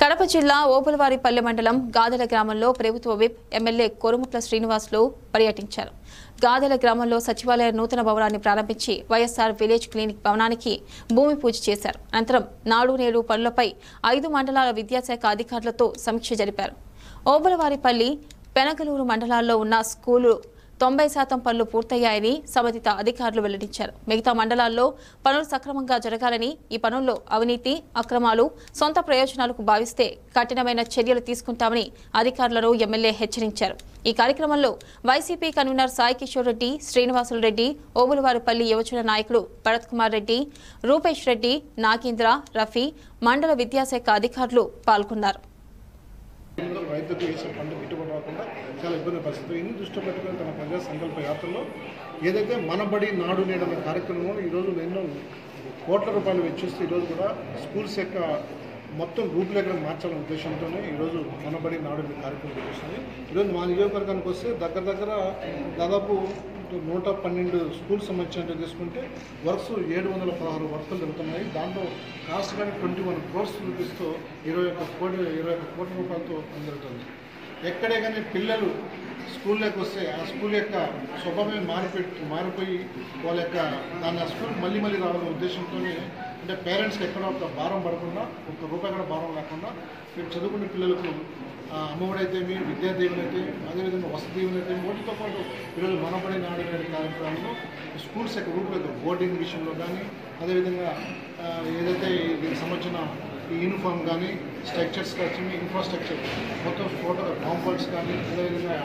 కడప జిల్లా ఓబులవారిపల్లె మండలం గాదెల గ్రామంలో ప్రభుత్వ విప్ ఎమ్మెల్యే కొరుముట్ల శ్రీనివాసులు పర్యటించారు. గాదెల గ్రామంలో సచివాలయ నూతన భవనాన్ని ప్రారంభించి వైఎస్ఆర్ విలేజ్ క్లినిక్ భవనానికి భూమి పూజ చేశారు. అనంతరం నాడు నేడు పనులపై 5 మండలాల విద్యాశాఖ అధికారులతో సమీక్ష జరిపారు. ఓబులవారిపల్లి, పెనగలూరు మండలాల్లో ఉన్న స్కూలు 90% పనులు పూర్తయ్యాయని సంబంధిత అధికారులు వెల్లడించారు. మిగతా మండలాల్లో పనులు సక్రమంగా జరగాలని, ఈ పనుల్లో అవినీతి, అక్రమాలు, సొంత ప్రయోజనాలకు భావిస్తే కఠినమైన చర్యలు తీసుకుంటామని అధికారులను ఎమ్మెల్యే హెచ్చరించారు. ఈ కార్యక్రమంలో వైసీపీ కన్వీనర్ సాయి కిషోర్ రెడ్డి, శ్రీనివాసులు రెడ్డి, ఓబులవారిపల్లి యువజన నాయకులు భరత్ కుమార్ రెడ్డి, రూపేష్ రెడ్డి, నాగేంద్ర, రఫీ, మండల విద్యాశాఖ అధికారులు పాల్గొన్నారు. రైతులకు వేసిన పంట గిట్టుబాటు రాకుండా చాలా ఇబ్బంది పరిస్థితి. ఇన్ని దృష్టిలో పెట్టుకుని తన ప్రజా సంకల్ప యాత్రలో ఏదైతే మనబడి నాడు నేడు అనే కార్యక్రమంలో ఈరోజు ఎన్నో కోట్ల రూపాయలు వెచ్చిస్తూ ఈరోజు కూడా స్కూల్స్ యొక్క మొత్తం రూపురేఖలు మార్చాలనే ఉద్దేశంతోనే ఈరోజు మనబడి నాడు నేడు కార్యక్రమం చేస్తుంది. ఈరోజు మా నియోజకవర్గానికి వస్తే దగ్గర దాదాపు 112 స్కూల్స్ సంబంధించినట్టు తీసుకుంటే వర్క్స్ 716 వర్కులు జరుగుతున్నాయి. దాంట్లో కాస్ట్ కానీ 21 crores రూపీస్తో 21 కోట్ల రూపాయలతో జరుగుతుంది. ఎక్కడే కానీ పిల్లలు స్కూల్లోకి వస్తే ఆ స్కూల్ యొక్క స్వభావమే మారిపోయి వాళ్ళ యొక్క దాన్ని ఆ స్కూల్ మళ్ళీ రావాలనే ఉద్దేశంతోనే, అంటే పేరెంట్స్కి ఎక్కడ ఒక భారం పడకుండా, ఒక్క రూపాయి కూడా భారం లేకుండా మేము చదువుకునే పిల్లలకు అమ్మఒడైతే విద్యా దీవెన అయితే, అదేవిధంగా వసతి దీవెన అయితే, వాటితో పాటు ఈరోజు మనబడి నాడు నేడు కార్యక్రమంలో స్కూల్స్ యొక్క రూపురేఖ బోర్డింగ్ విషయంలో కానీ, అదేవిధంగా ఏదైతే దీనికి సంబంధించిన ఈ యూనిఫామ్ కానీ, స్ట్రక్చర్స్ కానీ, ఇన్ఫ్రాస్ట్రక్చర్ మొత్తం కాంపౌండ్స్ కానీ, అదేవిధంగా